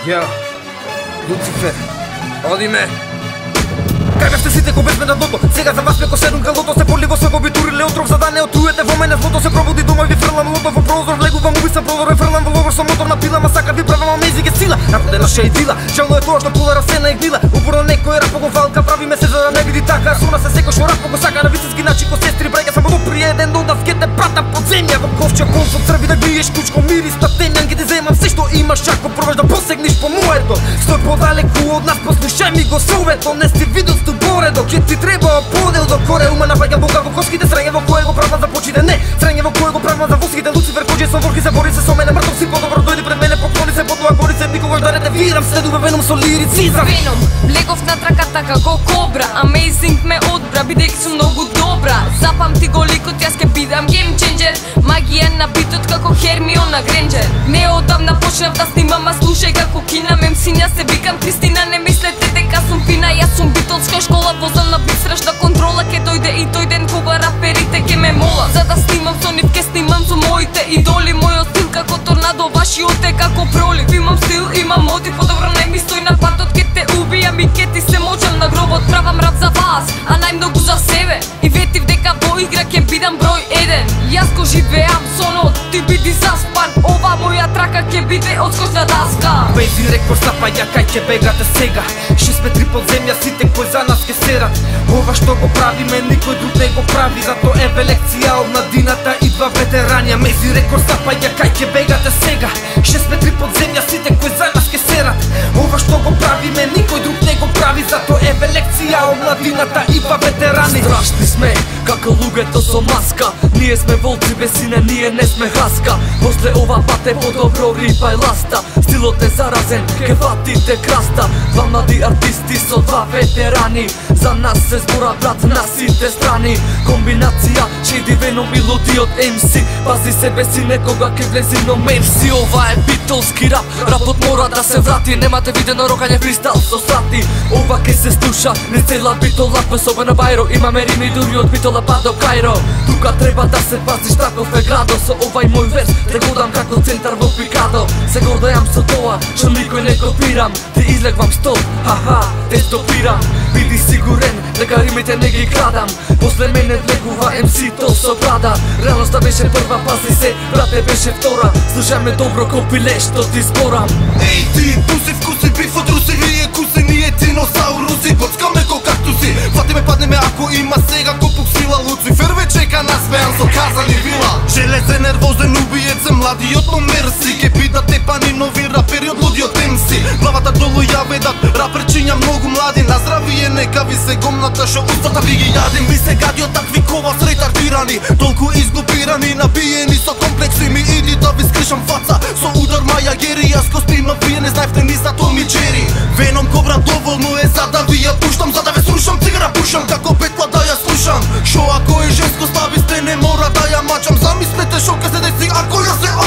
Ја, Луцифер, оди ме. Кај бевте сите ко безме на дното, сега за вас ме ко седум крилото. Се поливо све го битуриле отров за да не отруете во мене злото. Се пробуди дома ви фрлам лото во прозор, влегувам убисам прозор, фрлам во ловор со мотор на пила, ма сака ви правам амезиге сила. Нападе на шејдила, жално е тоа што полара се наигнила. Упорно некој рапо го валка, прави ме се за да не види така. Суна се секој шо рапо го сака на висински начин ко сестри брега. Само допри еден дол да скете прата под земја. Во ковче консо црви да гриеш кучко, мирис на темјан ги ти земам се што имаш, чако пробаш да посегниш по моето. Стој подалеку од нас, послушај ми го совето, не си видел поредо, ке ти треба подел до коре. Ума напаѓа Бога во коските, срење во кое го правам за почите, не срење во кое го правам за воските. Луцифер које со ворки се бори се со мене, мртов си подобро дојди пред мене, поклони се, потоа гори се, никогаш да не те вирам, следува Веном со лирицизам. Веном, легов на траката како кобра, Amazing ме одбра, бидејќи сум многу добра. Запамти го ликот, јас ке бидам гейм ченџер, магија на битот како Хермиона Гренџер. Не одамна почнав да снимам, а слушај како кинам, сиња се викам Кристина, не мислете дека сум фина, јас сум битолска школа, возам на бит среща контрола, ке дојде и тој ден кога раперите ке ме мола. За да снимам со нив, ке снимам со моите идоли, мојот стил како торнадо, вашиот е како пролив. Имам стил, имам мотив, подобро не ми стои на патот, ке те убијам и ке ти се мочам на гробот. Правам рап за вас, а најмногу за себе, и ветив дека во игра ке бидам број 1. Јас го живеам сонот, ти биди заспан, ова моја трака ке биде одскочна даска. Бейзи рекор запаѓа кај ќе бегате сега, 6 метри под земја, сите кои за нас ке серат. Ова што го правиме, никој друг не го прави, зато еве лекција од младината и два ветерања. Бейзи рекор запаѓа кај ќе бегате сега, 6 метри под земја, сите кои за нас ке серат. Ова што го правиме, никој друг не го прави, зато еве лекција од младината и два ветерани. Страшни сме, како луѓето со маска, ние сме волци без сине, ние не сме хаска. После ова пате подобро рипа и ласта, стилот е заразен, ке фатите краста. Два млади артисти со два ветерани, за нас се збора брат на сите страни. Комбинација Shady Venom и лудиот MC, пази себе си некога ке влези но мерси. Ова е битолски рап, рапот мора да се врати, немате видено рокање фристайл со сати. Ова ке се слуша, не цела битола, особено Бајро, имаме рими дури од битола па до Кајро. Тука треба да се пазиш, таков е градо, со овај мој верс те годам како центар во Пикадо. Се гордајам со тоа, што никој не копирам, ти излегвам стол, ха-ха, те стопирам. Биди сигурен дека римите не ги крадам, после мене влегува MC-то со брада. Реалноста беше прва, пази се, брате беше втора, слушај ме добро копиле што ти зборам. Еј ти, туси вкуси, биф од руси, ние куси, ние диносауруси, коцкаме ко кактуси, фати ме падне ме ако има сега копук сила. Луцифер ве чека нас, беам со казани вила. Железен, нервозен, убиец е младиот, но мерси, ке бидат тепани нови рапери од лудиот MC. Главата долу ја ведат, рапер чинја многу млади, на здравие нека ви се гомната, шо устата ви ги јадим. Ви се гади од такви кова с ретардирани, толку изглупирани, набиени со комплекси. Ми иди да ви скришам фаца, со удар маја гери, јас ко снимам, вие не знаевте ни за Том и Джери. Веном кобра доволно е за да ви ја пуштам, за да ве слушам, цигара пушам, како петла да ја слушам. Шо ако е женско стависте, не мора да ја мачам, замислете шо ке се деси ако ја се